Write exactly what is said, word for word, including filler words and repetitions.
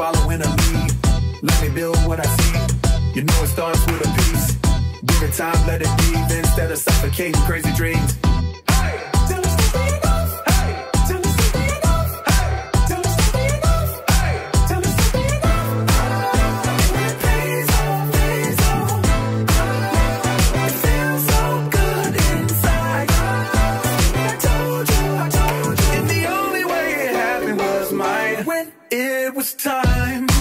following a lead. Let me build what I see. You know it starts with a piece. Give it time, let it breathe instead of suffocating crazy dreams. Hey, tell us to be enough. Hey, tell us to be enough. Hey, tell us to be enough. Hey, tell us to be enough. It pays off, pays off. It feels so good inside. I told you, I told you. And the only way it happened was mine. When it was time.